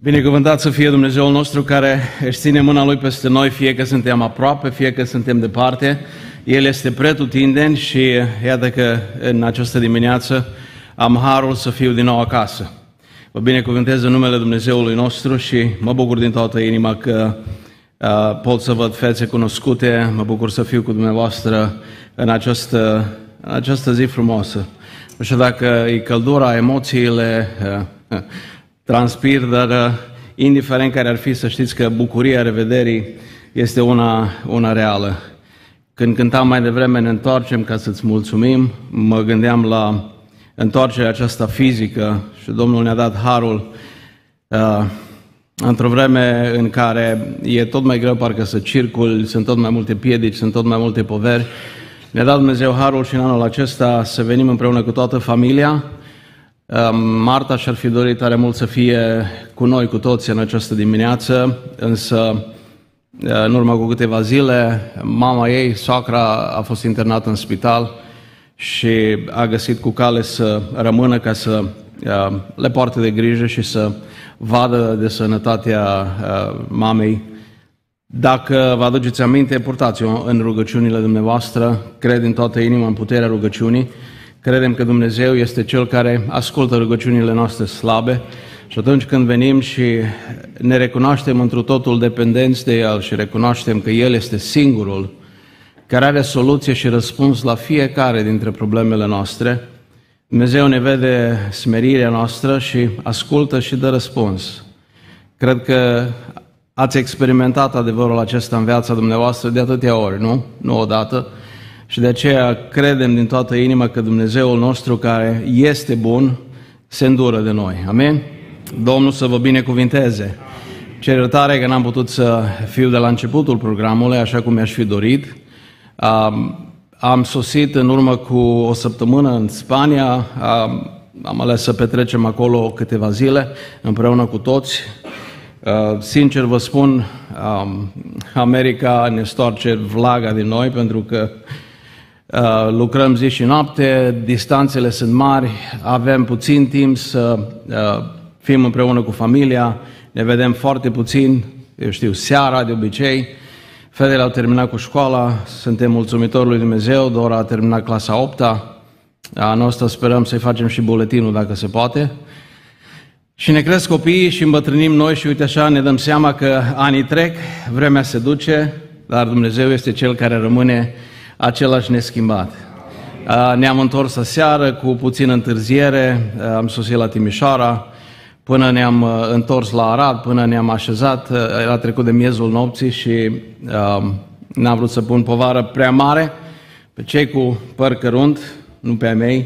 Binecuvântat să fie Dumnezeul nostru care își ține mâna Lui peste noi, fie că suntem aproape, fie că suntem departe. El este pretutindeni și iată că în această dimineață am harul să fiu din nou acasă. Vă binecuvântez în numele Dumnezeului nostru și mă bucur din toată inima că pot să văd fețe cunoscute, mă bucur să fiu cu dumneavoastră în această zi frumoasă. Nu știu dacă e căldura, emoțiile, transpir, dar indiferent care ar fi, să știți că bucuria revederii este una reală. Când cântam mai devreme, ne întoarcem ca să-ți mulțumim, mă gândeam la întoarcerea aceasta fizică și Domnul ne-a dat harul într-o vreme în care e tot mai greu parcă să circul, sunt tot mai multe piedici, sunt tot mai multe poveri. Ne-a dat Dumnezeu harul și în anul acesta să venim împreună cu toată familia. Marta și-ar fi dorit tare mult să fie cu noi, cu toți în această dimineață, însă în urmă cu câteva zile, mama ei, soacra, a fost internată în spital și a găsit cu cale să rămână ca să le poarte de grijă și să vadă de sănătatea mamei. Dacă vă aduceți aminte, purtați-o în rugăciunile dumneavoastră, cred în toată inima în puterea rugăciunii. Credem că Dumnezeu este Cel care ascultă rugăciunile noastre slabe și atunci când venim și ne recunoaștem întru totul dependenți de El și recunoaștem că El este singurul care are soluție și răspuns la fiecare dintre problemele noastre, Dumnezeu ne vede smerirea noastră și ascultă și dă răspuns. Cred că ați experimentat adevărul acesta în viața dumneavoastră de atâtea ori, nu? Nu odată. Și de aceea credem din toată inima că Dumnezeul nostru care este bun se îndură de noi. Amin? Domnul să vă binecuvinteze. Cer iertare că n-am putut să fiu de la începutul programului așa cum mi-aș fi dorit. Am sosit în urmă cu o săptămână în Spania. Am ales să petrecem acolo câteva zile împreună cu toți. Sincer vă spun, America ne stoarce vlaga din noi pentru că lucrăm zi și noapte, distanțele sunt mari, avem puțin timp să fim împreună cu familia, ne vedem foarte puțin, eu știu, seara de obicei. Fetele au terminat cu școala, suntem mulțumitori lui Dumnezeu, Dora a terminat clasa 8-a, anul ăsta sperăm să-i facem și buletinul dacă se poate. Și ne cresc copiii și îmbătrânim noi și uite așa ne dăm seama că anii trec, vremea se duce, dar Dumnezeu este Cel care rămâne același neschimbat. Ne-am întors aseară cu puțină întârziere, am sosit la Timișoara, până ne-am întors la Arad, până ne-am așezat, era trecut de miezul nopții și n-am vrut să pun povară prea mare pe cei cu păr cărunt, nu pe ai mei,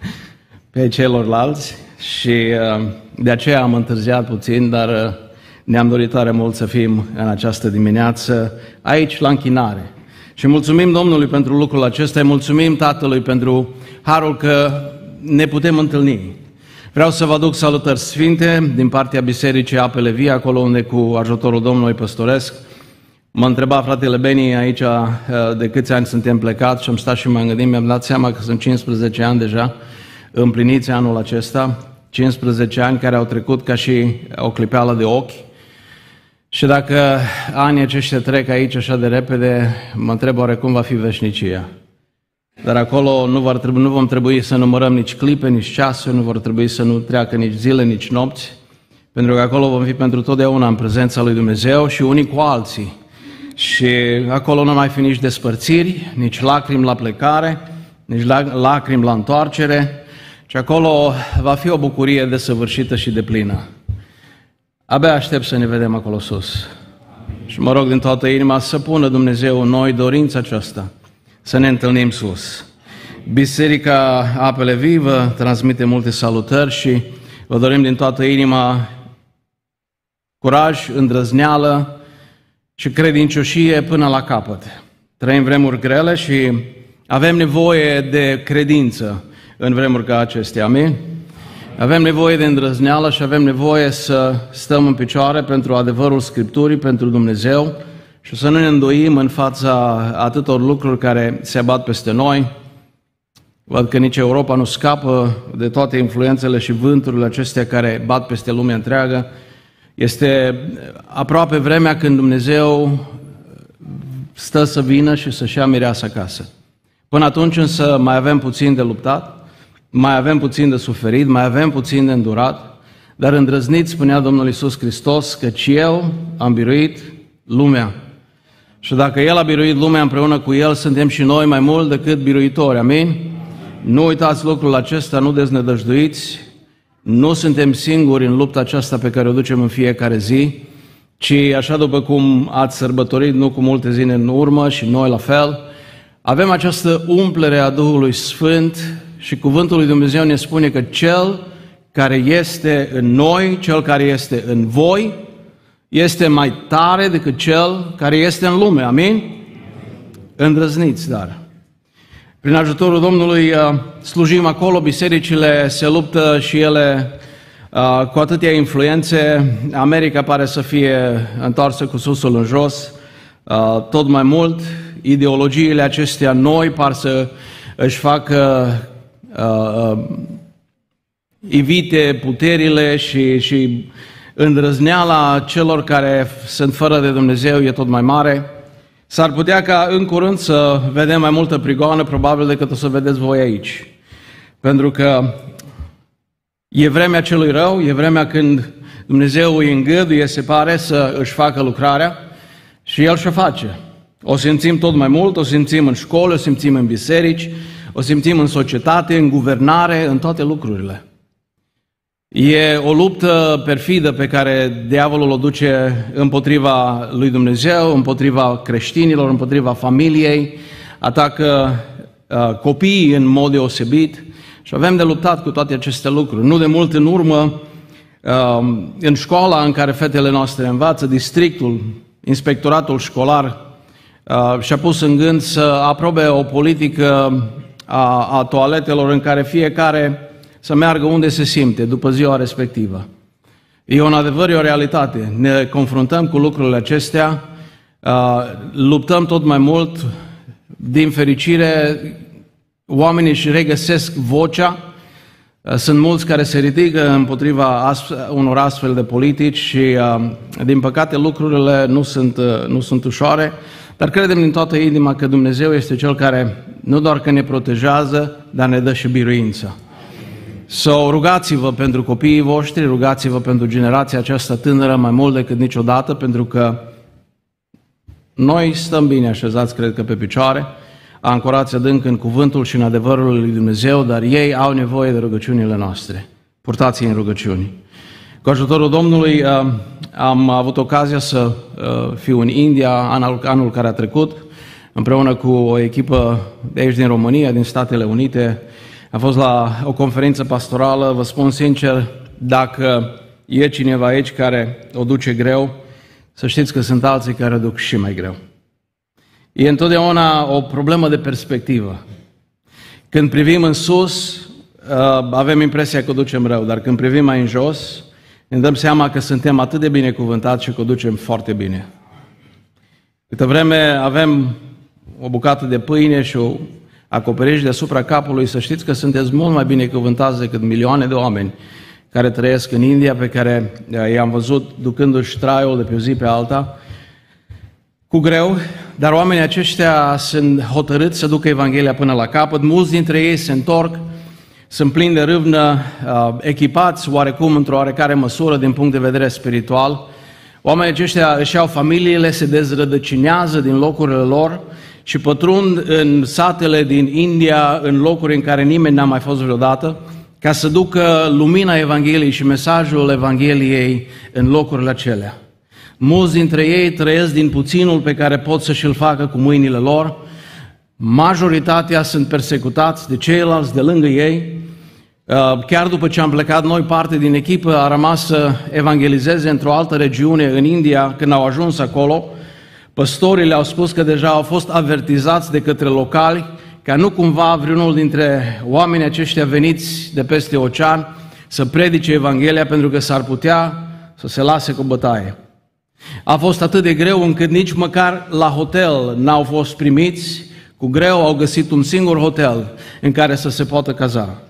pe celorlalți și de aceea am întârziat puțin, dar ne-am dorit tare mult să fim în această dimineață aici la închinare. Și mulțumim Domnului pentru lucrul acesta, mulțumim Tatălui pentru harul că ne putem întâlni. Vreau să vă aduc salutări sfinte din partea Bisericii Apele Vii, acolo unde cu ajutorul Domnului păstoresc. Mă întreba fratele Beni aici de câți ani suntem plecați și am stat și m-am gândit, mi-am dat seama că sunt 15 ani deja împliniți anul acesta, 15 ani care au trecut ca și o clipeală de ochi. Și dacă anii aceștia trec aici așa de repede, mă întreb oare cum va fi veșnicia. Dar acolo nu vom trebui să numărăm nici clipe, nici ceasuri, nu vor trebui să nu treacă nici zile, nici nopți, pentru că acolo vom fi pentru totdeauna în prezența lui Dumnezeu și unii cu alții. Și acolo nu mai fi nici despărțiri, nici lacrimi la plecare, nici lacrimi la întoarcere, și acolo va fi o bucurie desăvârșită și deplină. Abia aștept să ne vedem acolo sus. Și mă rog din toată inima să pună Dumnezeu în noi dorința aceasta, să ne întâlnim sus. Biserica Apele Vii vă transmite multe salutări și vă dorim din toată inima curaj, îndrăzneală și credincioșie până la capăt. Trăim vremuri grele și avem nevoie de credință în vremuri ca acestea. Amin? Avem nevoie de îndrăzneală și avem nevoie să stăm în picioare pentru adevărul Scripturii, pentru Dumnezeu și să nu ne îndoim în fața atâtor lucruri care se abat peste noi. Văd că nici Europa nu scapă de toate influențele și vânturile acestea care bat peste lumea întreagă. Este aproape vremea când Dumnezeu stă să vină și să-și ia mireasa acasă. Până atunci însă mai avem puțin de luptat, mai avem puțin de suferit, mai avem puțin de îndurat, dar îndrăzniți, spunea Domnul Iisus Hristos, căci Eu am biruit lumea. Și dacă El a biruit lumea, împreună cu El suntem și noi mai mult decât biruitori. Amin? Nu uitați lucrul acesta, nu deznădăjduiți, nu suntem singuri în lupta aceasta pe care o ducem în fiecare zi, ci așa după cum ați sărbătorit nu cu multe zile în urmă și noi la fel, avem această umplere a Duhului Sfânt și cuvântul lui Dumnezeu ne spune că Cel care este în noi, Cel care este în voi, este mai tare decât Cel care este în lume. Amin? Îndrăzniți, dar. Prin ajutorul Domnului slujim acolo, bisericile se luptă și ele cu atâtea influențe. America pare să fie întoarsă cu susul în jos, tot mai mult. Ideologiile acestea noi par să își facă evite puterile și îndrăzneala celor care sunt fără de Dumnezeu e tot mai mare. S-ar putea ca în curând să vedem mai multă prigoană, probabil, decât o să vedeți voi aici. Pentru că e vremea celui rău, e vremea când Dumnezeu îi îngăduie, se pare, să își facă lucrarea și El și-o face. O simțim tot mai mult, o simțim în școli, o simțim în biserici, o simțim în societate, în guvernare, în toate lucrurile. E o luptă perfidă pe care diavolul o duce împotriva lui Dumnezeu, împotriva creștinilor, împotriva familiei, atacă copiii în mod deosebit și avem de luptat cu toate aceste lucruri. Nu de mult în urmă, în școala în care fetele noastre învață, districtul, inspectoratul școlar și-a pus în gând să aprobe o politică a toaletelor în care fiecare să meargă unde se simte după ziua respectivă. E un adevăr, e o realitate. Ne confruntăm cu lucrurile acestea, luptăm tot mai mult. Din fericire, oamenii își regăsesc vocea. Sunt mulți care se ridică împotriva unor astfel de politici și, din păcate, lucrurile nu sunt ușoare, dar credem din toată inima că Dumnezeu este Cel care nu doar că ne protejează, dar ne dă și biruință. Rugați-vă pentru copiii voștri, rugați-vă pentru generația aceasta tânără mai mult decât niciodată, pentru că noi stăm bine așezați, cred că pe picioare, ancorați adânc în cuvântul și în adevărul lui Dumnezeu, dar ei au nevoie de rugăciunile noastre. Purtați-i în rugăciuni. Cu ajutorul Domnului am avut ocazia să fiu în India anul care a trecut, împreună cu o echipă de aici din România, din Statele Unite. Am fost la o conferință pastorală, vă spun sincer, dacă e cineva aici care o duce greu, să știți că sunt alții care o duc și mai greu. E întotdeauna o problemă de perspectivă. Când privim în sus, avem impresia că o ducem rău, dar când privim mai în jos, ne dăm seama că suntem atât de binecuvântați și că o ducem foarte bine. Câtă vreme avem o bucată de pâine și o acoperiș deasupra capului, să știți că sunteți mult mai binecuvântați decât milioane de oameni care trăiesc în India, pe care i-am văzut ducându-și traiul de pe o zi pe alta, cu greu, dar oamenii aceștia sunt hotărâți să ducă Evanghelia până la capăt. Mulți dintre ei se întorc, sunt plini de râvnă, echipați oarecum într-o oarecare măsură din punct de vedere spiritual. Oamenii aceștia își iau familiile, se dezrădăcinează din locurile lor și pătrund în satele din India, în locuri în care nimeni n-a mai fost vreodată, ca să ducă lumina Evangheliei și mesajul Evangheliei în locurile acelea. Mulți dintre ei trăiesc din puținul pe care pot să și-l facă cu mâinile lor. Majoritatea sunt persecutați de ceilalți de lângă ei. Chiar după ce am plecat noi, parte din echipă a rămas să evangelizeze într-o altă regiune în India. Când au ajuns acolo, păstorii le-au spus că deja au fost avertizați de către locali ca nu cumva vreunul dintre oamenii aceștia veniți de peste ocean să predice Evanghelia, pentru că s-ar putea să se lase cu bătaie. A fost atât de greu încât nici măcar la hotel n-au fost primiți, cu greu au găsit un singur hotel în care să se poată caza.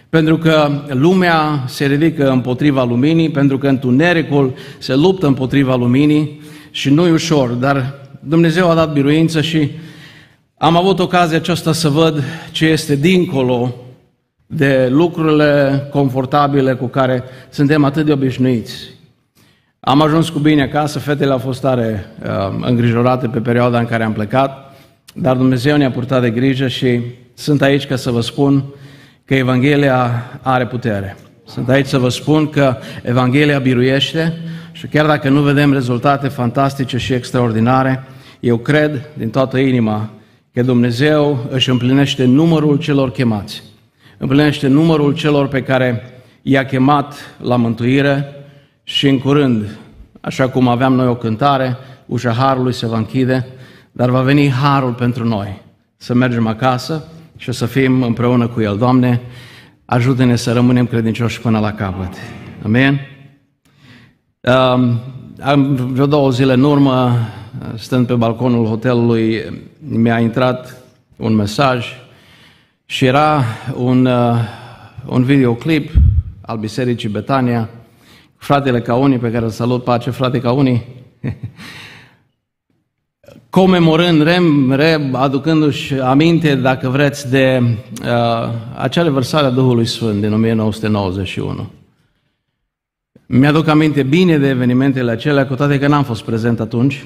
Pentru că lumea se ridică împotriva luminii, pentru că întunericul se luptă împotriva luminii și nu e ușor, dar Dumnezeu a dat biruință și am avut ocazia aceasta să văd ce este dincolo de lucrurile confortabile cu care suntem atât de obișnuiți. Am ajuns cu bine acasă, fetele au fost tare îngrijorate pe perioada în care am plecat, dar Dumnezeu ne-a purtat de grijă și sunt aici ca să vă spun că Evanghelia are putere. Sunt aici să vă spun că Evanghelia biruiește și chiar dacă nu vedem rezultate fantastice și extraordinare, eu cred din toată inima că Dumnezeu își împlinește numărul celor chemați. Împlinește numărul celor pe care i-a chemat la mântuire și în curând, așa cum aveam noi o cântare, ușa Harului se va închide, dar va veni Harul pentru noi să mergem acasă și să fim împreună cu El. Doamne, ajută-ne să rămânem credincioși până la capăt. Amen? Am vreo 2 zile în urmă, stând pe balconul hotelului, mi-a intrat un mesaj și era un videoclip al Bisericii Betania, fratele Cauni, pe care îl salut, pace, frate Cauni, comemorând, aducându-și aminte, dacă vreți, de acea revărsare a Duhului Sfânt din 1991. Mi-aduc aminte bine de evenimentele acelea, cu toate că n-am fost prezent atunci.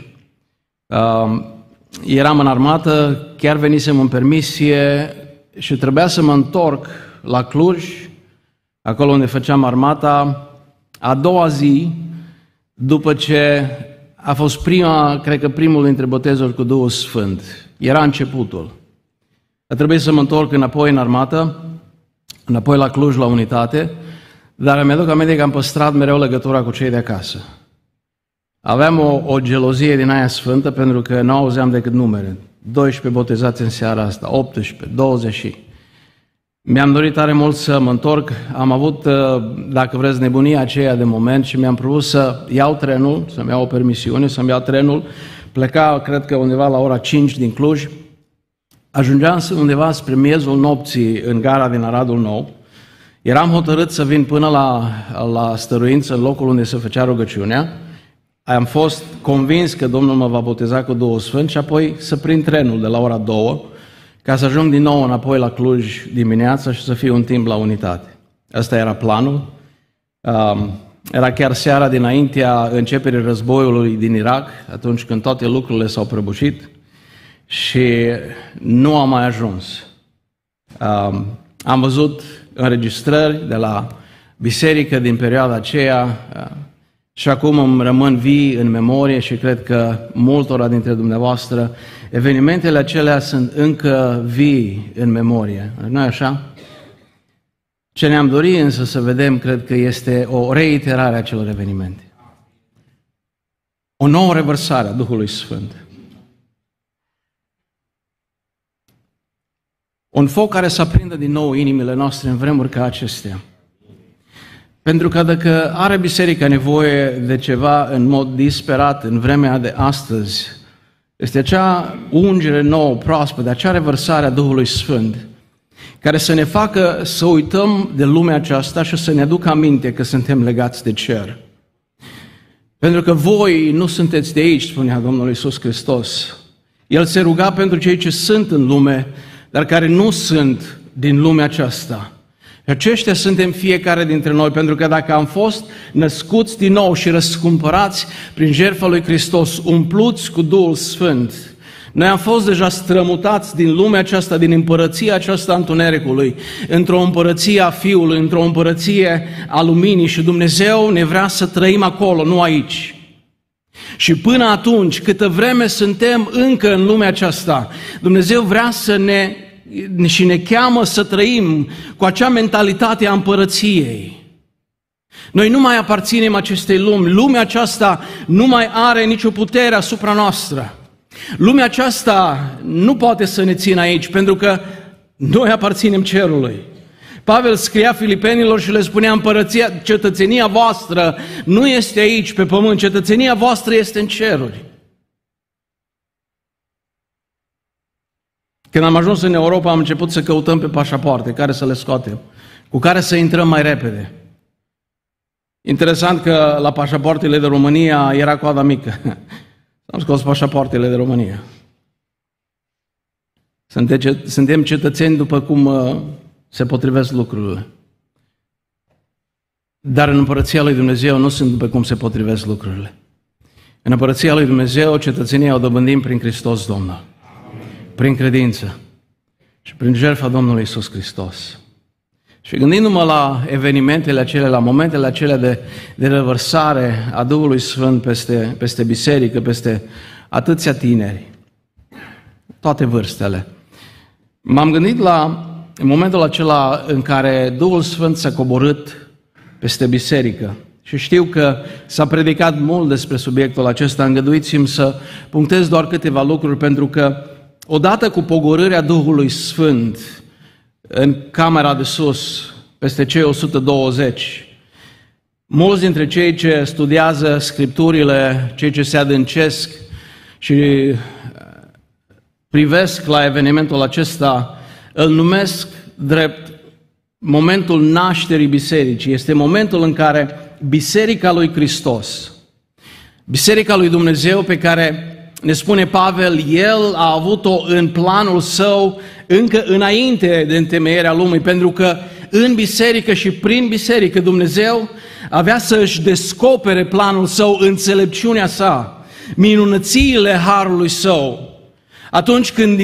Eram în armată, chiar venisem în permisie și trebuia să mă întorc la Cluj, acolo unde făceam armata, a doua zi, după ce a fost cred că primul dintre botezuri cu Duhul Sfânt. Era începutul. A trebuit să mă întorc înapoi în armată, înapoi la Cluj, la unitate, dar mi-aduc aminte că am păstrat mereu legătura cu cei de acasă. Aveam o gelozie din aia sfântă, pentru că nu auzeam decât numere. 12 botezați în seara asta, 18, 20. Mi-am dorit tare mult să mă întorc. Am avut, dacă vreți, nebunia aceea de moment și mi-am propus să iau trenul, să-mi iau o permisiune, să-mi iau trenul. Pleca, cred că undeva la ora 5 din Cluj. Ajungeam undeva spre miezul nopții în gara din Aradul Nou. Eram hotărât să vin până la Stăruință, în locul unde se făcea rugăciunea. Am fost convins că Domnul mă va boteza cu Duhul Sfânt și apoi să prind trenul de la ora 2, ca să ajung din nou înapoi la Cluj dimineața și să fiu un timp la unitate. Asta era planul. Era chiar seara dinaintea începerii războiului din Irak, atunci când toate lucrurile s-au prăbușit și nu am mai ajuns. Am văzut înregistrări de la biserică din perioada aceea și acum îmi rămân vii în memorie și cred că multora dintre dumneavoastră evenimentele acelea sunt încă vii în memorie. Nu-i așa? Ce ne-am dorit însă să vedem, cred că este o reiterare a acelor evenimente. O nouă revărsare a Duhului Sfânt. Un foc care să aprindă din nou inimile noastre în vremuri ca acestea. Pentru că dacă are biserica nevoie de ceva în mod disperat în vremea de astăzi, este acea ungere nouă, proaspătă, acea revărsare a Duhului Sfânt, care să ne facă să uităm de lumea aceasta și să ne aducă aminte că suntem legați de cer. Pentru că voi nu sunteți de aici, spunea Domnul Iisus Hristos. El se ruga pentru cei ce sunt în lume, dar care nu sunt din lumea aceasta. Aceștia suntem fiecare dintre noi, pentru că dacă am fost născuți din nou și răscumpărați prin jertfa lui Hristos, umpluți cu Duhul Sfânt, noi am fost deja strămutați din lumea aceasta, din împărăția aceasta a întunericului, într-o împărăție a Fiului, într-o împărăție a luminii și Dumnezeu ne vrea să trăim acolo, nu aici. Și până atunci, câtă vreme suntem încă în lumea aceasta, Dumnezeu vrea să ne cheamă să trăim cu acea mentalitate a împărăției. Noi nu mai aparținem acestei lumi. Lumea aceasta nu mai are nicio putere asupra noastră. Lumea aceasta nu poate să ne țină aici, pentru că noi aparținem cerului. Pavel scria Filipenilor și le spunea: cetățenia voastră nu este aici pe pământ, cetățenia voastră este în ceruri. Când am ajuns în Europa, am început să căutăm pe pașapoarte, care să le scoatem. cu care să intrăm mai repede. Interesant că la pașapoartele de România era coada mică. Am scos pașapoartele de România. Suntem cetățeni după cum se potrivesc lucrurile. Dar în Împărăția lui Dumnezeu nu sunt după cum se potrivesc lucrurile. În Împărăția lui Dumnezeu, cetățenia o dobândim prin Hristos Domnul. Prin credință și prin jertfa Domnului Iisus Hristos. Și gândindu-mă la evenimentele acelea, la momentele acelea de revărsare a Duhului Sfânt peste biserică, peste atâția tineri, toate vârstele, m-am gândit la momentul acela în care Duhul Sfânt s-a coborât peste biserică. Și știu că s-a predicat mult despre subiectul acesta, îngăduiți-mi să punctez doar câteva lucruri, pentru că odată cu pogorârea Duhului Sfânt în camera de sus, peste cei 120, mulți dintre cei ce studiază Scripturile, cei ce se adâncesc și privesc la evenimentul acesta, îl numesc drept momentul nașterii bisericii. Este momentul în care Biserica lui Hristos, Biserica lui Dumnezeu pe care ne spune Pavel, El a avut-o în planul Său încă înainte de întemeierea lumii, pentru că în biserică și prin biserică Dumnezeu avea să își descopere planul Său, înțelepciunea Sa, minunățiile harului Său. Atunci când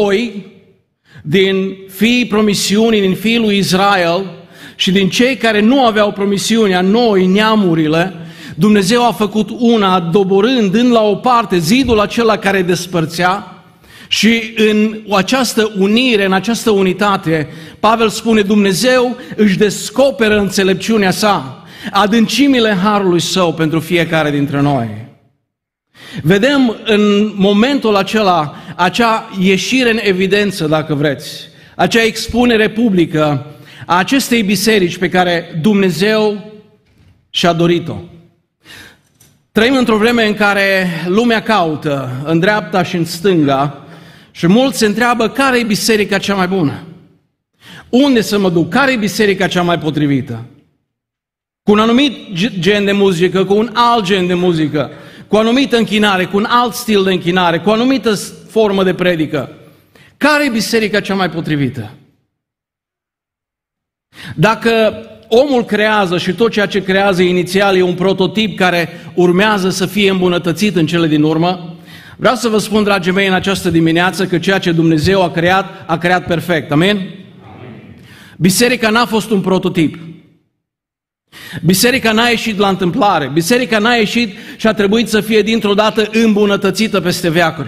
din fiii promisiunii, din fiii lui Israel și din cei care nu aveau promisiunea, noi, neamurile, Dumnezeu a făcut una, doborând, dând la o parte zidul acela care despărțea, și în această unire, în această unitate, Pavel spune, Dumnezeu își descoperă înțelepciunea Sa, adâncimile harului Său pentru fiecare dintre noi. Vedem în momentul acela acea ieșire în evidență, dacă vreți, acea expunere publică a acestei biserici pe care Dumnezeu și-a dorit-o. Trăim într-o vreme în care lumea caută în dreapta și în stânga și mulți se întreabă care e biserica cea mai bună. Unde să mă duc? Care e biserica cea mai potrivită? Cu un anumit gen de muzică, cu un alt gen de muzică, cu o anumită închinare, cu un alt stil de închinare, cu o anumită formă de predică. Care e biserica cea mai potrivită? Dacă omul creează și tot ceea ce creează inițial e un prototip care urmează să fie îmbunătățit în cele din urmă, vreau să vă spun, dragii mei, în această dimineață că ceea ce Dumnezeu a creat perfect. Amin? Biserica n-a fost un prototip. Biserica n-a ieșit la întâmplare. Biserica n-a ieșit și a trebuit să fie dintr-o dată îmbunătățită peste veacuri.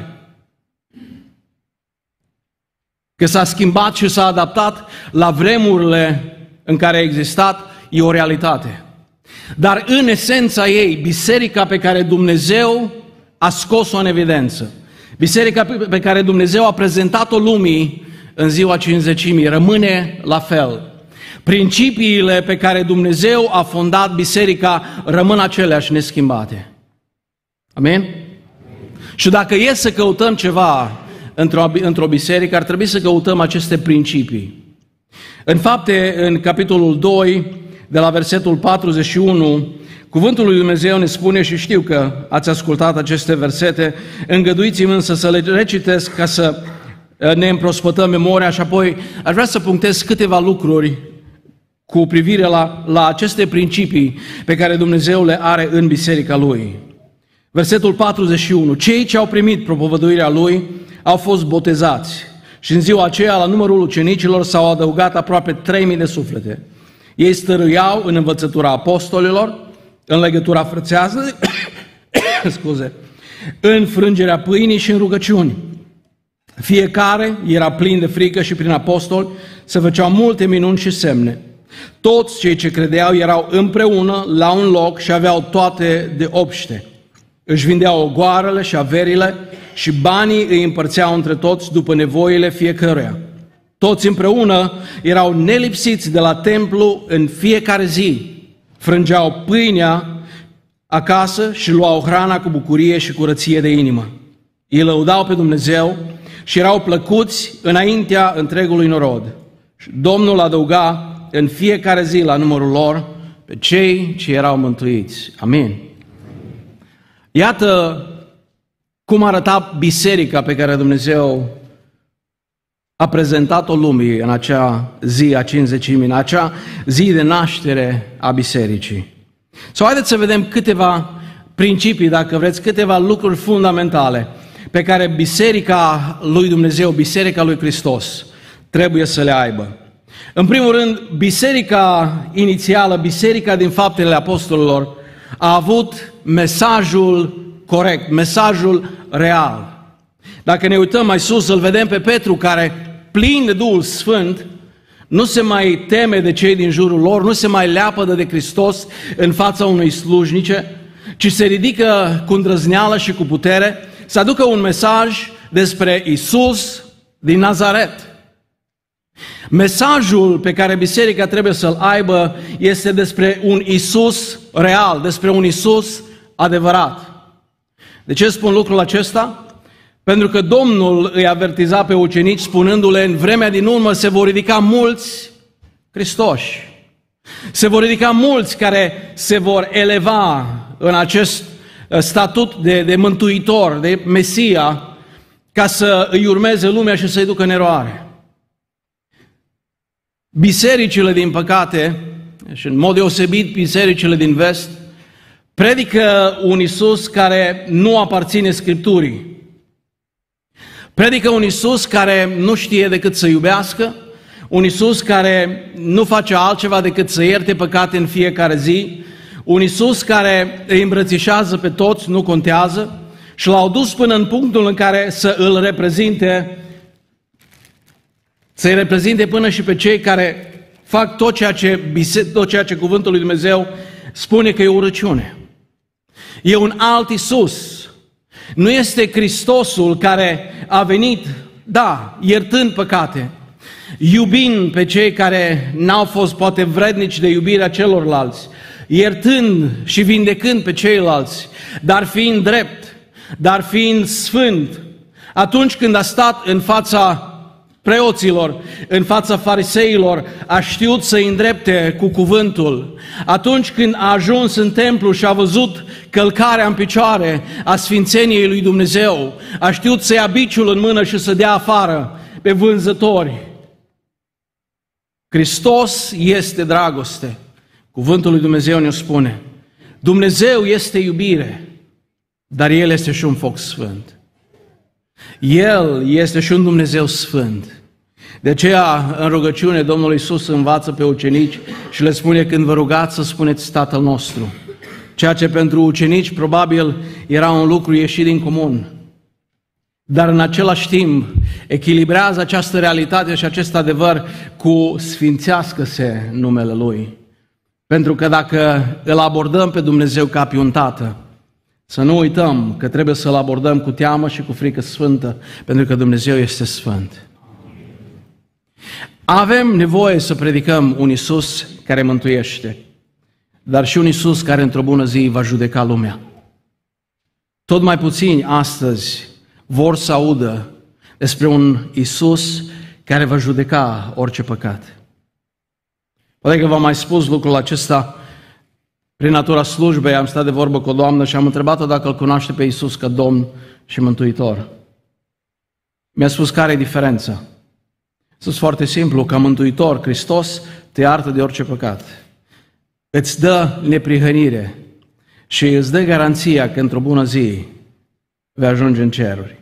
Că s-a schimbat și s-a adaptat la vremurile în care a existat, e o realitate. Dar în esența ei, biserica pe care Dumnezeu a scos-o în evidență, biserica pe care Dumnezeu a prezentat-o lumii în ziua Cincizecimii, rămâne la fel. Principiile pe care Dumnezeu a fondat biserica rămân aceleași neschimbate. Amin? Și dacă e să căutăm ceva într-o biserică, ar trebui să căutăm aceste principii. În Fapte, în capitolul 2, de la versetul 41, cuvântul lui Dumnezeu ne spune, și știu că ați ascultat aceste versete, îngăduiți-mi însă să le recitesc ca să ne împrospătăm memoria și apoi aș vrea să punctez câteva lucruri cu privire la aceste principii pe care Dumnezeu le are în biserica Lui. Versetul 41. Cei ce au primit propovăduirea Lui au fost botezați și în ziua aceea la numărul ucenicilor s-au adăugat aproape 3000 de suflete. Ei stăruiau în învățătura apostolilor, în legătura frățească, în frângerea pâinii și în rugăciuni. Fiecare era plin de frică și prin apostoli se făceau multe minuni și semne. Toți cei ce credeau erau împreună la un loc și aveau toate de obște. Își vindeau ogoarele și averile și banii îi împărțeau între toți după nevoile fiecăruia. Toți împreună erau nelipsiți de la templu în fiecare zi. Frângeau pâinea acasă și luau hrana cu bucurie și curăție de inimă. Ei lăudau pe Dumnezeu și erau plăcuți înaintea întregului norod. Și Domnul adăuga în fiecare zi la numărul lor pe cei ce erau mântuiți. Amin. Iată cum arăta biserica pe care Dumnezeu a prezentat-o lumii în acea zi a Cincizecimii, în acea zi de naștere a bisericii. Sau haideți să vedem câteva principii, dacă vreți, câteva lucruri fundamentale pe care biserica lui Dumnezeu, biserica lui Hristos, trebuie să le aibă. În primul rând, biserica inițială, biserica din Faptele Apostolilor, a avut mesajul corect, mesajul real. Dacă ne uităm mai sus, îl vedem pe Petru care, plin de Duhul Sfânt, nu se mai teme de cei din jurul lor, nu se mai leapădă de Hristos în fața unei slujnice, ci se ridică cu îndrăzneală și cu putere să aducă un mesaj despre Iisus din Nazaret. Mesajul pe care biserica trebuie să-l aibă este despre un Iisus real, despre un Iisus adevărat. De ce spun lucrul acesta? Pentru că Domnul îi avertiza pe ucenici spunându-le, în vremea din urmă se vor ridica mulți Hristoși. Se vor ridica mulți care se vor eleva în acest statut de mântuitor, de Mesia, ca să îi urmeze lumea și să-i ducă în eroare. Bisericile, din păcate, și în mod deosebit bisericile din vest, predică un Iisus care nu aparține Scripturii. Predică un Iisus care nu știe decât să iubească, un Iisus care nu face altceva decât să ierte păcate în fiecare zi, un Iisus care îi îmbrățișează pe toți, nu contează, și l-au dus până în punctul în care să îl reprezinte, să-i reprezinte până și pe cei care fac tot ceea ce Cuvântul lui Dumnezeu spune că e urăciune. E un alt Iisus. Nu este Hristosul care a venit, da, iertând păcate, iubind pe cei care n-au fost poate vrednici de iubirea celorlalți, iertând și vindecând pe ceilalți, dar fiind drept, dar fiind sfânt. Atunci când a stat în fața preoților, în fața fariseilor, a știut să-i îndrepte cu cuvântul. Atunci când a ajuns în templu și a văzut călcarea în picioare a sfințeniei lui Dumnezeu, a știut să ia biciul în mână și să dea afară pe vânzători. Hristos este dragoste. Cuvântul lui Dumnezeu ne spune. Dumnezeu este iubire, dar El este și un foc sfânt. El este și un Dumnezeu sfânt. De aceea, în rugăciune, Domnul Iisus învață pe ucenici și le spune, când vă rugați, să spuneți Tatăl nostru. Ceea ce pentru ucenici probabil era un lucru ieșit din comun. Dar în același timp echilibrează această realitate și acest adevăr cu sfințească-se numele Lui. Pentru că dacă îl abordăm pe Dumnezeu ca pe un tată, să nu uităm că trebuie să-L abordăm cu teamă și cu frică sfântă, pentru că Dumnezeu este sfânt. Avem nevoie să predicăm un Iisus care mântuiește, dar și un Iisus care într-o bună zi va judeca lumea. Tot mai puțini astăzi vor să audă despre un Iisus care va judeca orice păcat. Poate că v-am mai spus lucrul acesta. Prin natura slujbei am stat de vorbă cu o doamnă și am întrebat-o dacă îl cunoaște pe Iisus ca Domn și Mântuitor. Mi-a spus care e diferența. A spus foarte simplu, ca Mântuitor, Hristos te iartă de orice păcat. Îți dă neprihănire și îți dă garanția că într-o bună zi vei ajunge în ceruri.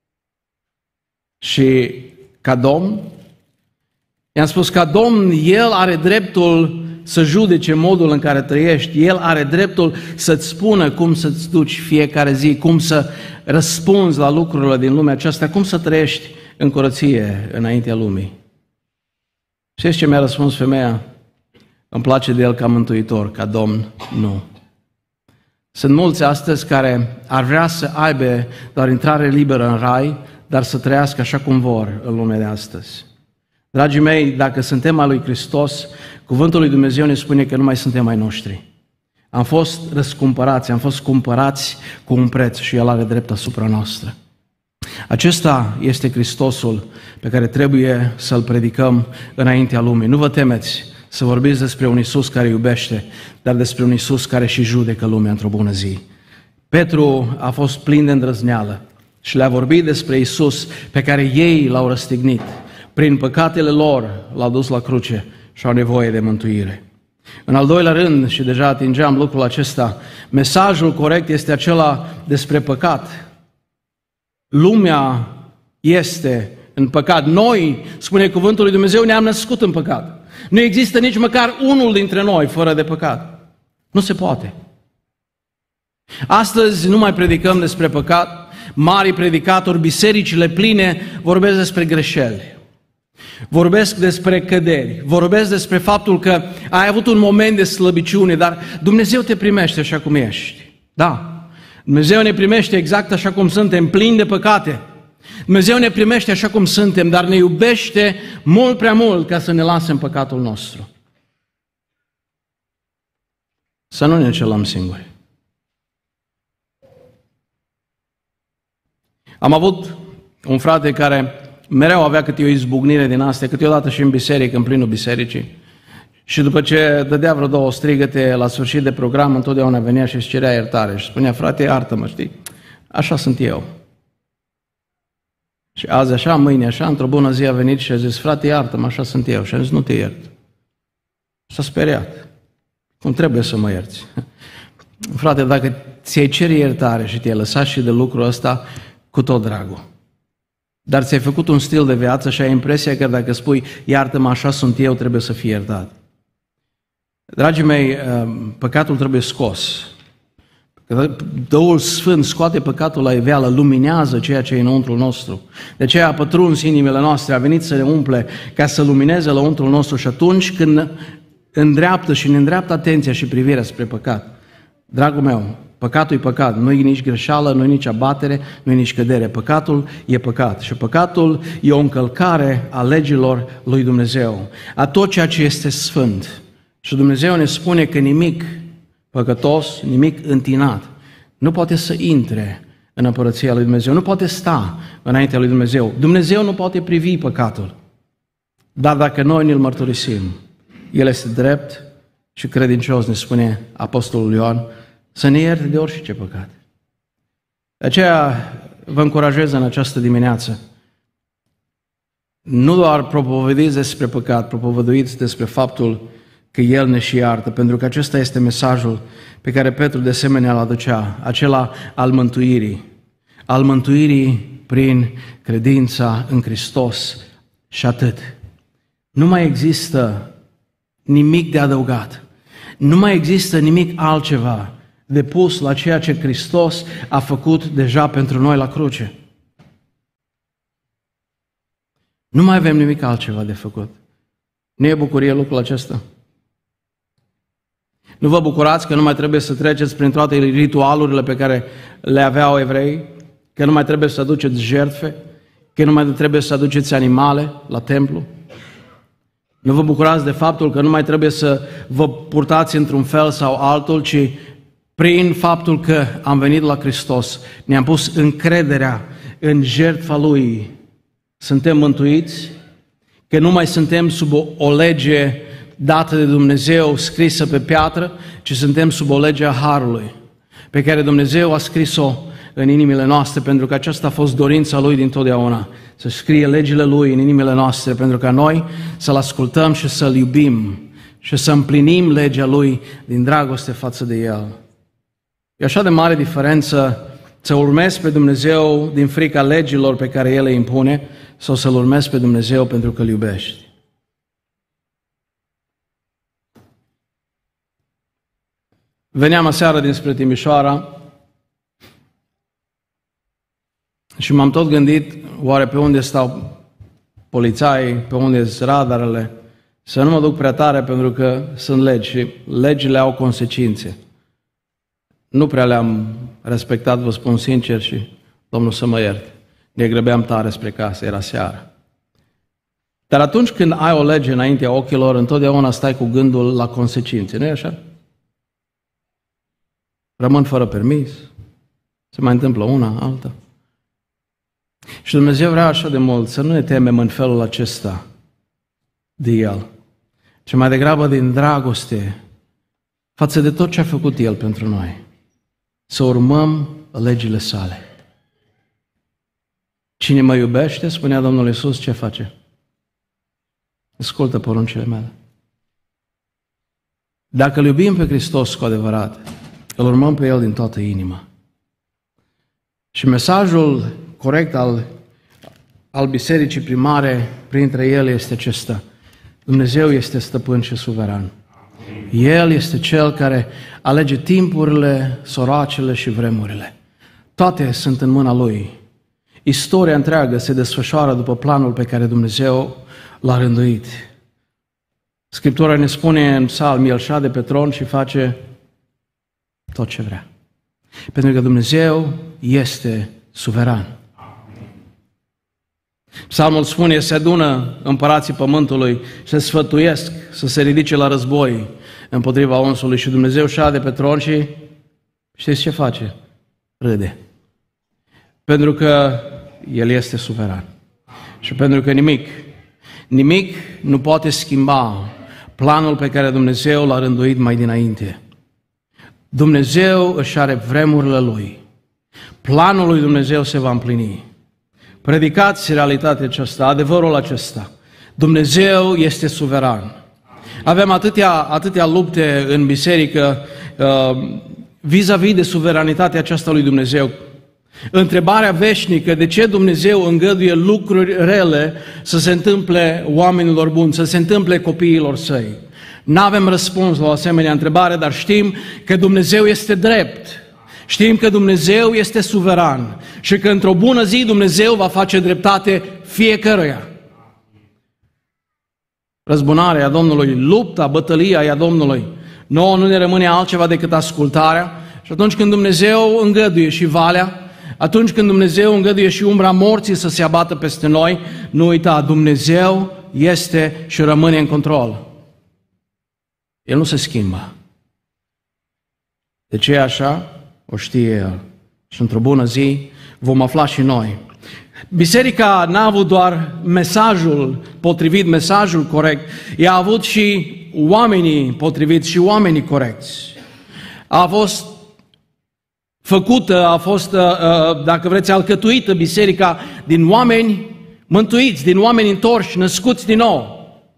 Și ca Domn, i-am spus, ca Domn, El are dreptul să judece modul în care trăiești. El are dreptul să-ți spună cum să-ți duci fiecare zi, cum să răspunzi la lucrurile din lumea aceasta, cum să trăiești în curăție înaintea lumii. Știți ce mi-a răspuns femeia? Îmi place de El ca Mântuitor, ca Domn, nu. Sunt mulți astăzi care ar vrea să aibă doar intrare liberă în rai, dar să trăiască așa cum vor în lumea de astăzi. Dragii mei, dacă suntem al lui Hristos, cuvântul lui Dumnezeu ne spune că nu mai suntem ai noștri. Am fost răscumpărați, am fost cumpărați cu un preț și El are drept asupra noastră. Acesta este Hristosul pe care trebuie să-L predicăm înaintea lumii. Nu vă temeți să vorbiți despre un Iisus care iubește, dar despre un Iisus care și judecă lumea într-o bună zi. Petru a fost plin de îndrăzneală și le-a vorbit despre Iisus pe care ei l-au răstignit. Prin păcatele lor l-au dus la cruce și au nevoie de mântuire. În al doilea rând, și deja atingeam lucrul acesta, mesajul corect este acela despre păcat. Lumea este în păcat. Noi, spune cuvântul lui Dumnezeu, ne-am născut în păcat. Nu există nici măcar unul dintre noi fără de păcat. Nu se poate. Astăzi nu mai predicăm despre păcat. Marii predicatori, bisericile pline, vorbesc despre greșeli. Vorbesc despre căderi. Vorbesc despre faptul că ai avut un moment de slăbiciune, dar Dumnezeu te primește așa cum ești. Da, Dumnezeu ne primește exact așa cum suntem, plini de păcate. Dumnezeu ne primește așa cum suntem, dar ne iubește mult prea mult ca să ne lase în păcatul nostru. Să nu ne înșelăm singuri. Am avut un frate care mereu avea câte o izbucnire din astea, câteodată și în biserică, în plinul bisericii. Și după ce dădea vreo două strigăte la sfârșit de program, întotdeauna venea și își cerea iertare și spunea: frate, iartă-mă, știi, așa sunt eu. Și azi așa, mâine așa, într-o bună zi a venit și a zis: frate, iartă-mă, așa sunt eu. Și a zis: nu te iert. S-a speriat. Cum trebuie să mă ierți? Frate, dacă ți-ai cere iertare și te-ai lăsat și de lucrul ăsta, cu tot dragul. Dar ți-ai făcut un stil de viață și ai impresia că dacă spui iartă-mă, așa sunt eu, trebuie să fii iertat. Dragii mei, păcatul trebuie scos. Duhul Sfânt scoate păcatul la iveală, luminează ceea ce e înăuntru nostru. De aceea a pătruns inimile noastre, a venit să ne umple ca să lumineze lăuntrul nostru și atunci când îndreaptă și ne îndreaptă atenția și privirea spre păcat. Dragul meu, păcatul e păcat, nu e nici greșeală, nu e nici abatere, nu e nici cădere. Păcatul e păcat și păcatul e o încălcare a legilor lui Dumnezeu, a tot ceea ce este sfânt. Și Dumnezeu ne spune că nimic păcătos, nimic întinat, nu poate să intre în împărăția lui Dumnezeu, nu poate sta înaintea lui Dumnezeu. Dumnezeu nu poate privi păcatul, dar dacă noi ne-l mărturisim, El este drept și credincios, ne spune Apostolul Ioan, să ne ierte de orice păcat. De aceea vă încurajez în această dimineață, nu doar propovăduiți despre păcat, propovăduiți despre faptul că El ne și iartă, pentru că acesta este mesajul pe care Petru de asemenea îl aducea, acela al mântuirii prin credința în Hristos și atât. Nu mai există nimic de adăugat, nu mai există nimic altceva de pus la ceea ce Hristos a făcut deja pentru noi la cruce. Nu mai avem nimic altceva de făcut. Nu e bucurie lucrul acesta? Nu vă bucurați că nu mai trebuie să treceți prin toate ritualurile pe care le aveau evrei? Că nu mai trebuie să aduceți jertfe? Că nu mai trebuie să aduceți animale la templu? Nu vă bucurați de faptul că nu mai trebuie să vă purtați într-un fel sau altul, ci prin faptul că am venit la Hristos, ne-am pus încrederea în jertfa Lui, suntem mântuiți, că nu mai suntem sub o lege dată de Dumnezeu, scrisă pe piatră, ci suntem sub o lege a Harului, pe care Dumnezeu a scris-o în inimile noastre, pentru că aceasta a fost dorința Lui dintotdeauna, să scrie legile Lui în inimile noastre, pentru ca noi să-L ascultăm și să-L iubim și să împlinim legea Lui din dragoste față de El. E așa de mare diferență să urmezi pe Dumnezeu din frica legilor pe care El le impune sau să-L urmezi pe Dumnezeu pentru că Îl iubești. Veneam aseară dinspre Timișoara și m-am tot gândit, oare pe unde stau polițaii, pe unde sunt radarele, să nu mă duc prea tare pentru că sunt legi și legile au consecințe. Nu prea le-am respectat, vă spun sincer, și Domnul să mă ierte. Ne grăbeam tare spre casă, era seară. Dar atunci când ai o lege înaintea ochilor, întotdeauna stai cu gândul la consecințe, nu-i așa? Rămân fără permis, se mai întâmplă una, alta. Și Dumnezeu vrea așa de mult să nu ne temem în felul acesta de El. ci mai degrabă din dragoste față de tot ce a făcut El pentru noi. Să urmăm legile sale. Cine mă iubește, spunea Domnul Iisus, ce face? Ascultă poruncile mele. Dacă îl iubim pe Hristos cu adevărat, îl urmăm pe El din toată inima. Și mesajul corect al bisericii primare printre ele este acesta: Dumnezeu este stăpân și suveran. El este Cel care alege timpurile, soracele și vremurile. Toate sunt în mâna Lui. Istoria întreagă se desfășoară după planul pe care Dumnezeu l-a rânduit. Scriptura ne spune în Psalm, El șade pe tron și face tot ce vrea. Pentru că Dumnezeu este suveran. Psalmul spune, se adună împărații pământului și se sfătuiesc să se ridice la război împotriva unsului și Dumnezeu șade pe tron și știți ce face? Râde. Pentru că El este suveran. Și pentru că nimic nu poate schimba planul pe care Dumnezeu l-a rânduit mai dinainte. Dumnezeu își are vremurile Lui. Planul lui Dumnezeu se va împlini. Predicați realitatea aceasta, adevărul acesta. Dumnezeu este suveran. Avem atâtea lupte în biserică vis-a-vis de suveranitatea aceasta lui Dumnezeu. Întrebarea veșnică, de ce Dumnezeu îngăduie lucruri rele să se întâmple oamenilor buni, să se întâmple copiilor Săi? N-avem răspuns la o asemenea întrebare, dar știm că Dumnezeu este drept. Știm că Dumnezeu este suveran și că într-o bună zi Dumnezeu va face dreptate fiecăruia. Răzbunarea Domnului, lupta, bătălia a Domnului. Nouă nu ne rămâne altceva decât ascultarea și atunci când Dumnezeu îngăduie și valea, atunci când Dumnezeu îngăduie și umbra morții să se abată peste noi, nu uita, Dumnezeu este și rămâne în control. El nu se schimbă. De ce e așa? O știe El. Și într-o bună zi vom afla și noi. Biserica n-a avut doar mesajul potrivit, mesajul corect, ea a avut și oamenii potriviți și oamenii corecți. A fost făcută, a fost, dacă vreți, alcătuită biserica din oameni mântuiți, din oameni întorși, născuți din nou.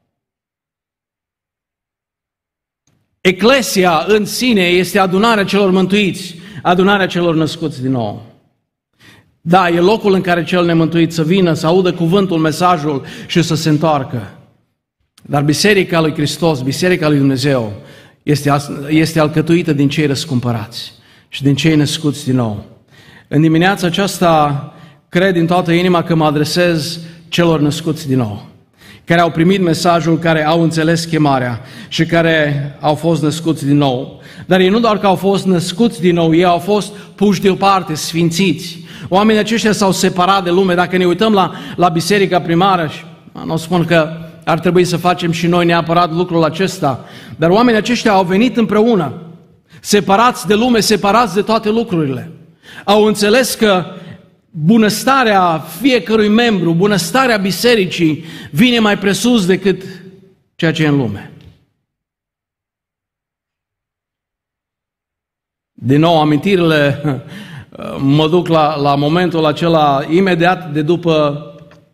Eclesia în sine este adunarea celor mântuiți, adunarea celor născuți din nou. Da, e locul în care cel nemântuit să vină, să audă cuvântul, mesajul și să se întoarcă. Dar biserica lui Hristos, biserica lui Dumnezeu, este alcătuită din cei răscumpărați și din cei născuți din nou. În dimineața aceasta, cred din toată inima că mă adresez celor născuți din nou, care au primit mesajul, care au înțeles chemarea și care au fost născuți din nou. Dar ei nu doar că au fost născuți din nou, ei au fost puși deoparte, sfințiți. Oamenii aceștia s-au separat de lume. Dacă ne uităm la biserica primară, și nu spun că ar trebui să facem și noi neapărat lucrul acesta, dar oamenii aceștia au venit împreună, separați de lume, separați de toate lucrurile. Au înțeles că bunăstarea fiecărui membru, bunăstarea bisericii vine mai presus decât ceea ce e în lume. Din nou, amintirile mă duc la momentul acela imediat de după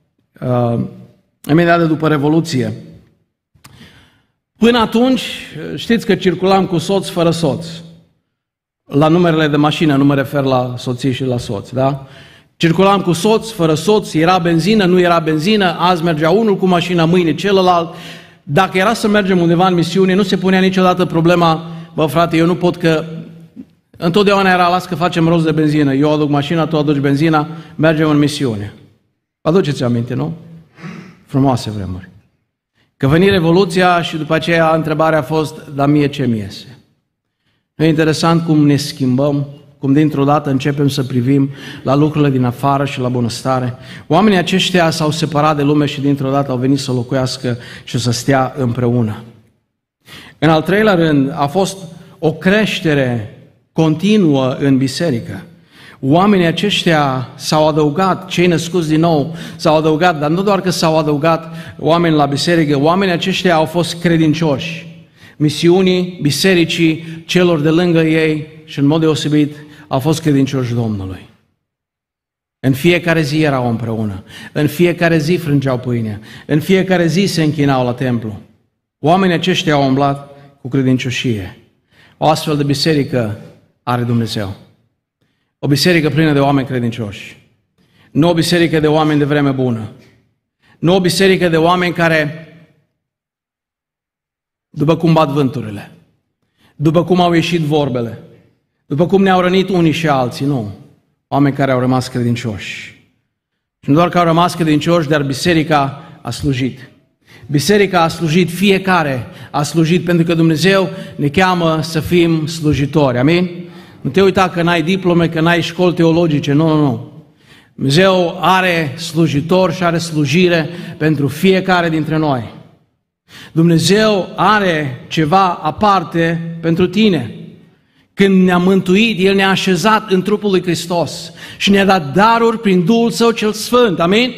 Revoluție. Până atunci, știți că circulam cu soț fără soț. La numerele de mașină, nu mă refer la soții și la soți, da? Circulam cu soț, fără soț, era benzină, nu era benzină, azi mergea unul cu mașina, mâine celălalt. Dacă era să mergem undeva în misiune, nu se punea niciodată problema, bă frate, eu nu pot că... Întotdeauna era, las că facem rost de benzină, eu aduc mașina, tu aduci benzina, mergem în misiune. Aduceți aminte, nu? Frumoase vremuri. Că veni Revoluția și după aceea întrebarea a fost, dar mie ce mi iese? E interesant cum ne schimbăm, cum dintr-o dată începem să privim la lucrurile din afară și la bunăstare. Oamenii aceștia s-au separat de lume și dintr-o dată au venit să locuiască și să stea împreună. În al treilea rând, a fost o creștere continuă în biserică. Oamenii aceștia s-au adăugat, cei născuți din nou s-au adăugat, dar nu doar că s-au adăugat oameni la biserică, oamenii aceștia au fost credincioși misiunii, bisericii, celor de lângă ei și în mod deosebit au fost credincioși Domnului. În fiecare zi erau împreună, în fiecare zi frângeau pâinea, în fiecare zi se închinau la templu. Oamenii aceștia au umblat cu credincioșie. O astfel de biserică are Dumnezeu. O biserică plină de oameni credincioși. Nu o biserică de oameni de vreme bună. Nu o biserică de oameni care, după cum bat vânturile, după cum au ieșit vorbele, după cum ne-au rănit unii și alții, nu. Oameni care au rămas credincioși. Și nu doar că au rămas credincioși, dar biserica a slujit. Biserica a slujit, fiecare a slujit, pentru că Dumnezeu ne cheamă să fim slujitori. Amin? Nu te uita că n-ai diplome, că n-ai școli teologice. Nu. Dumnezeu are slujitori și are slujire pentru fiecare dintre noi. Dumnezeu are ceva aparte pentru tine. Când ne-a mântuit, El ne-a așezat în trupul lui Hristos și ne-a dat daruri prin Duhul Său cel Sfânt. Amin?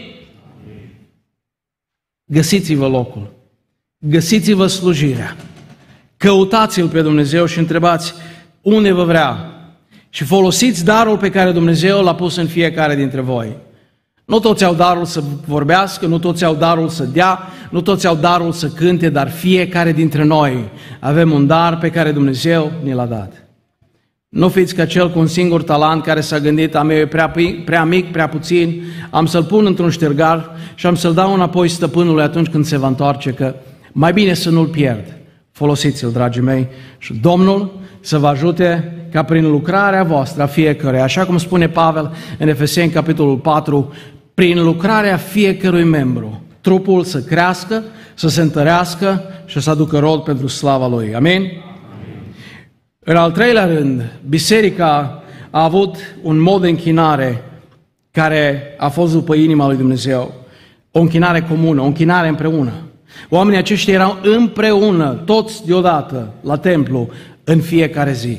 Găsiți-vă locul. Găsiți-vă slujirea. Căutați-L pe Dumnezeu și întrebați unde vă vrea. Și folosiți darul pe care Dumnezeu l-a pus în fiecare dintre voi. Nu toți au darul să vorbească, nu toți au darul să dea, nu toți au darul să cânte, dar fiecare dintre noi avem un dar pe care Dumnezeu ne l-a dat. Nu fiți ca cel cu un singur talent care s-a gândit, a meu e prea mic, prea puțin, am să-l pun într-un ștergar și am să-l dau înapoi stăpânului atunci când se va întoarce, că mai bine să nu-l pierd. Folosiți-l, dragii mei, și Domnul să vă ajute ca prin lucrarea voastră a fiecăruia, așa cum spune Pavel în Efeseni, capitolul 4, prin lucrarea fiecărui membru, trupul să crească, să se întărească și să aducă rod pentru slava Lui. Amin? În al treilea rând, biserica a avut un mod de închinare care a fost după inima lui Dumnezeu. O închinare comună, o închinare împreună. Oamenii aceștia erau împreună, toți deodată, la templu, în fiecare zi.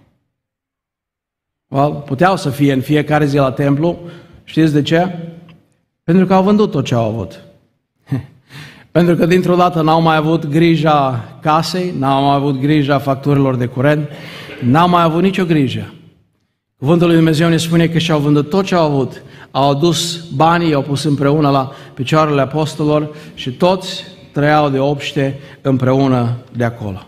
Puteau să fie în fiecare zi la templu. Știți de ce? Pentru că au vândut tot ce au avut. Pentru că dintr-o dată n-au mai avut grija casei, n-au mai avut grija facturilor de curent, n-au mai avut nicio grijă. Cuvântul lui Dumnezeu ne spune că și-au vândut tot ce au avut, au adus banii, i-au pus împreună la picioarele apostolilor și toți trăiau de obște împreună de acolo.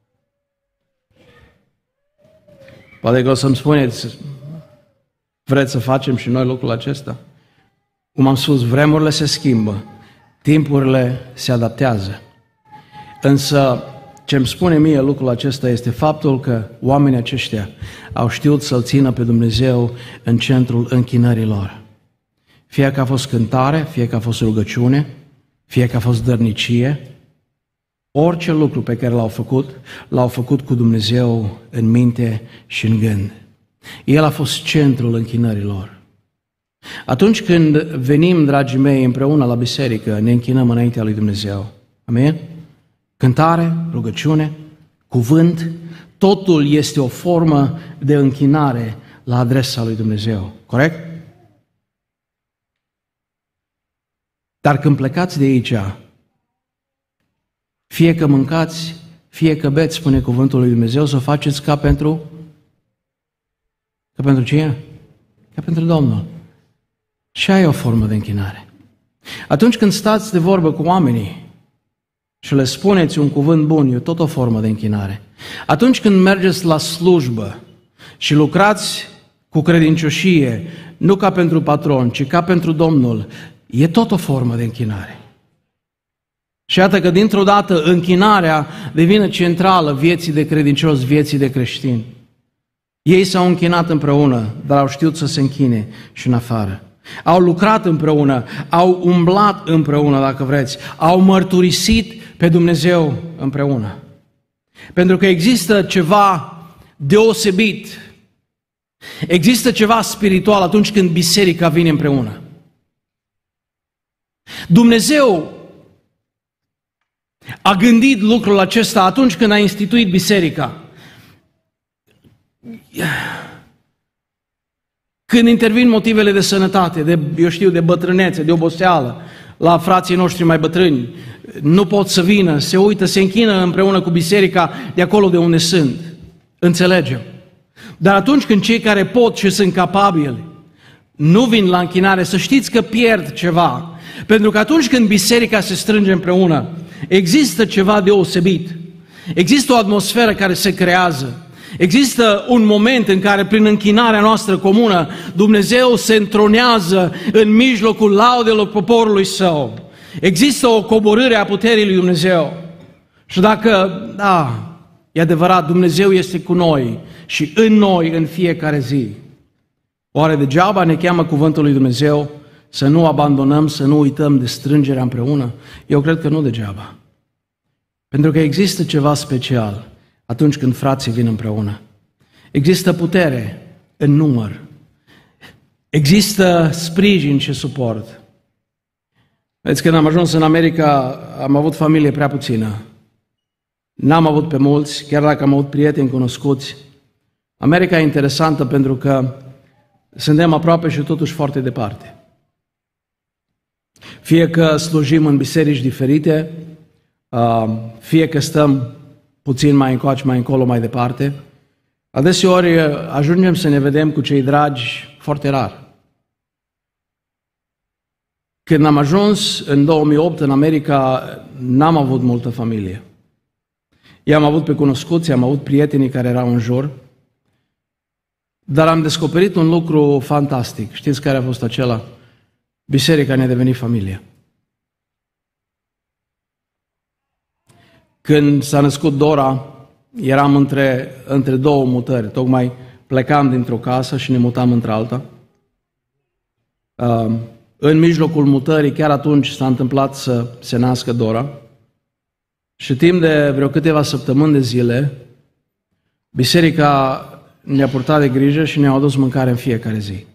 Poate că o să-mi spuneți, vreți să facem și noi lucrul acesta? Cum am spus, vremurile se schimbă, timpurile se adaptează. Însă, ce îmi spune mie lucrul acesta este faptul că oamenii aceștia au știut să-L țină pe Dumnezeu în centrul închinărilor. Fie că a fost cântare, fie că a fost rugăciune, fie că a fost dărnicie, orice lucru pe care l-au făcut cu Dumnezeu în minte și în gând. El a fost centrul închinărilor. Atunci când venim, dragii mei, împreună la biserică, ne închinăm înaintea lui Dumnezeu. Amin? Cântare, rugăciune, cuvânt, totul este o formă de închinare la adresa lui Dumnezeu. Corect? Dar când plecați de aici, fie că mâncați, fie că beți, spune cuvântul lui Dumnezeu, să o faceți ca pentru cine? Ca pentru Domnul. Și aia e o formă de închinare. Atunci când stați de vorbă cu oamenii și le spuneți un cuvânt bun, e tot o formă de închinare. Atunci când mergeți la slujbă și lucrați cu credincioșie, nu ca pentru patron, ci ca pentru Domnul, e tot o formă de închinare. Și iată că dintr-o dată închinarea devine centrală vieții de credincios, vieții de creștini. Ei s-au închinat împreună, dar au știut să se închine și în afară. Au lucrat împreună, au umblat împreună, dacă vreți, au mărturisit pe Dumnezeu împreună. Pentru că există ceva deosebit, există ceva spiritual atunci când biserica vine împreună. Dumnezeu a gândit lucrul acesta atunci când a instituit biserica. Când intervin motivele de sănătate, de bătrânețe, de oboseală, la frații noștri mai bătrâni, nu pot să vină, se uită, se închină împreună cu biserica de acolo de unde sunt. Înțelegem. Dar atunci când cei care pot și sunt capabili nu vin la închinare, să știți că pierd ceva. Pentru că atunci când biserica se strânge împreună, există ceva deosebit. Există o atmosferă care se creează. Există un moment în care, prin închinarea noastră comună, Dumnezeu se întronează în mijlocul laudelor poporului Său. Există o coborâre a puterii lui Dumnezeu. Și dacă, e adevărat, Dumnezeu este cu noi și în noi în fiecare zi, oare degeaba ne cheamă cuvântul lui Dumnezeu să nu abandonăm, să nu uităm de strângerea împreună? Eu cred că nu degeaba. Pentru că există ceva special atunci când frații vin împreună. Există putere în număr. Există sprijin și suport. Vedeți, când am ajuns în America, am avut familie prea puțină. N-am avut pe mulți, chiar dacă am avut prieteni cunoscuți. America e interesantă pentru că suntem aproape și totuși foarte departe. Fie că slujim în biserici diferite, fie că stăm puțin mai încoace, mai încolo, mai departe, adeseori ajungem să ne vedem cu cei dragi foarte rar. Când am ajuns în 2008 în America, n-am avut multă familie. I-am avut pe cunoscuți, am avut prietenii care erau în jur, dar am descoperit un lucru fantastic. Știți care a fost acela? Biserica ne-a devenit familie. Când s-a născut Dora, eram între două mutări. Tocmai plecam dintr-o casă și ne mutam într-alta. În mijlocul mutării, chiar atunci s-a întâmplat să se nască Dora. Și timp de vreo câteva săptămâni de zile, biserica ne-a purtat de grijă și ne-a adus mâncare în fiecare zi.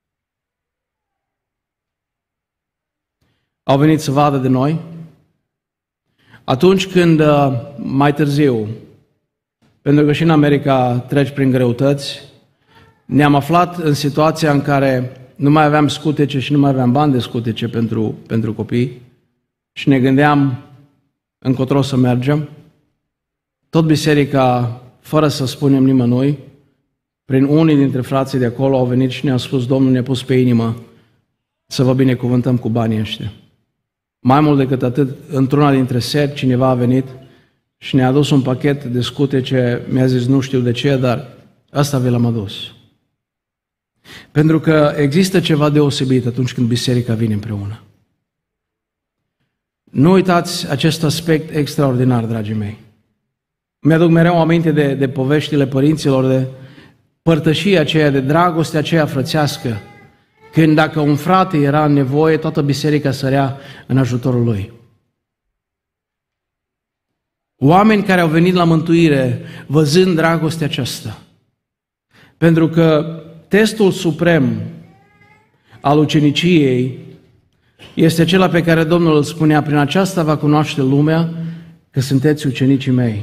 Au venit să vadă de noi. Atunci când, mai târziu, pentru că și în America treci prin greutăți, ne-am aflat în situația în care nu mai aveam scutece și nu mai aveam bani de scutece pentru copii și ne gândeam încotro să mergem. Tot biserica, fără să spunem nimănui, prin unii dintre frații de acolo au venit și ne-au spus: Domnul ne-a pus pe inimă să vă binecuvântăm cu banii ăștia. Mai mult decât atât, într-una dintre seri, cineva a venit și ne-a adus un pachet de scutece, mi-a zis, nu știu de ce, dar asta vi l-am adus. Pentru că există ceva deosebit atunci când biserica vine împreună. Nu uitați acest aspect extraordinar, dragii mei. Mi-aduc mereu aminte de poveștile părinților, de părtășia aceea, de dragostea aceea frățească, când dacă un frate era în nevoie, toată biserica sărea în ajutorul lui. Oameni care au venit la mântuire văzând dragostea aceasta. Pentru că testul suprem al uceniciei este acela pe care Domnul îl spunea: prin aceasta va cunoaște lumea că sunteți ucenicii mei.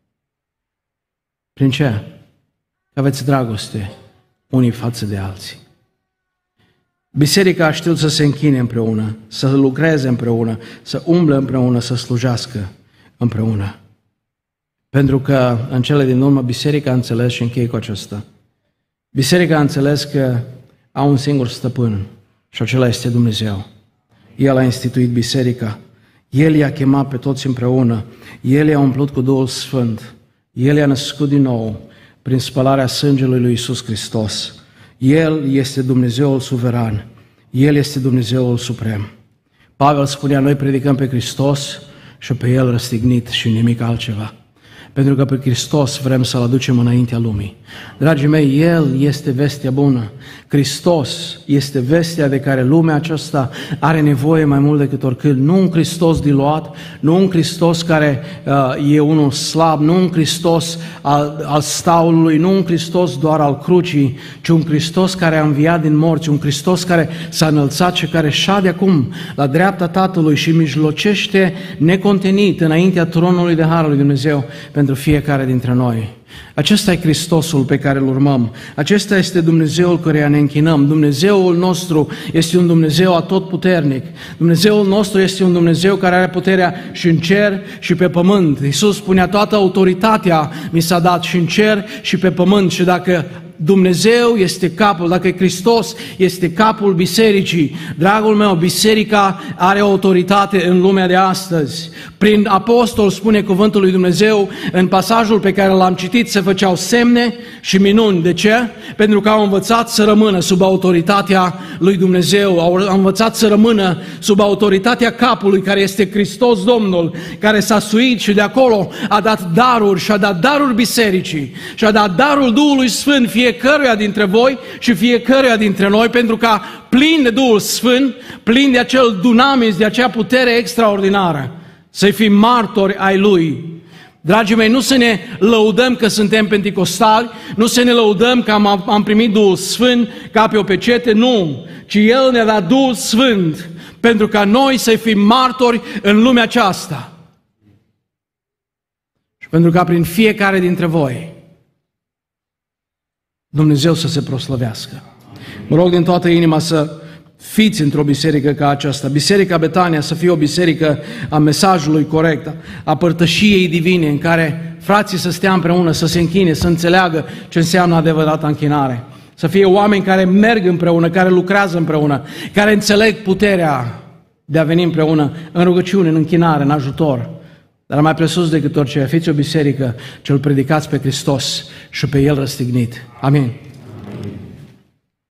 Prin ce? Că aveți dragoste unii față de alții. Biserica a știut să se închine împreună, să lucreze împreună, să umble împreună, să slujească împreună. Pentru că în cele din urmă biserica a înțeles, și închei cu acesta, biserica a înțeles că au un singur stăpân și acela este Dumnezeu. El a instituit biserica, El i-a chemat pe toți împreună, El i-a umplut cu Duhul Sfânt, El i-a născut din nou prin spălarea sângelui lui Iisus Hristos. El este Dumnezeul suveran, El este Dumnezeul suprem. Pavel spunea: noi predicăm pe Hristos și pe El răstignit și nimic altceva. Pentru că pe Hristos vrem să-L aducem înaintea lumii. Dragii mei, El este vestea bună. Hristos este vestea de care lumea aceasta are nevoie mai mult decât oricând. Nu un Hristos diluat, nu un Hristos care e unul slab, nu un Hristos al staulului, nu un Hristos doar al crucii, ci un Hristos care a înviat din morți, un Hristos care s-a înălțat și care șade acum la dreapta Tatălui și mijlocește necontenit înaintea tronului de Harul lui Dumnezeu pentru fiecare dintre noi. Acesta e Hristosul pe care îl urmăm. Acesta este Dumnezeul căruia ne închinăm. Dumnezeul nostru este un Dumnezeu atotputernic. Dumnezeul nostru este un Dumnezeu care are puterea și în cer și pe pământ. Iisus spunea, toată autoritatea mi s-a dat și în cer și pe pământ. Și dacă Dumnezeu este capul, dacă Hristos este capul bisericii, dragul meu, biserica are autoritate în lumea de astăzi. Prin apostol, spune cuvântul lui Dumnezeu, în pasajul pe care l-am citit, se făceau semne și minuni. De ce? Pentru că au învățat să rămână sub autoritatea lui Dumnezeu, au învățat să rămână sub autoritatea capului care este Hristos Domnul, care s-a suit și de acolo a dat daruri și a dat daruri bisericii și a dat darul Duhului Sfânt fiecăruia dintre voi și fiecăruia dintre noi, pentru ca plin de Duhul Sfânt, plin de acel dunamis, de acea putere extraordinară, să fim martori ai Lui. Dragii mei, nu să ne lăudăm că suntem penticostali, nu să ne lăudăm că am primit Duhul Sfânt ca pe o pecete, nu, ci El ne-a dat Duhul Sfânt pentru ca noi să fim martori în lumea aceasta. Și pentru ca prin fiecare dintre voi Dumnezeu să se proslăvească. Mă rog din toată inima să fiți într-o biserică ca aceasta. Biserica Betania să fie o biserică a mesajului corect, a părtășiei divine, în care frații să stea împreună, să se închine, să înțeleagă ce înseamnă adevărata închinare. Să fie oameni care merg împreună, care lucrează împreună, care înțeleg puterea de a veni împreună în rugăciune, în închinare, în ajutor. Dar mai presus decât orice, fiți o biserică ce îl predicați pe Hristos și pe El răstignit. Amin.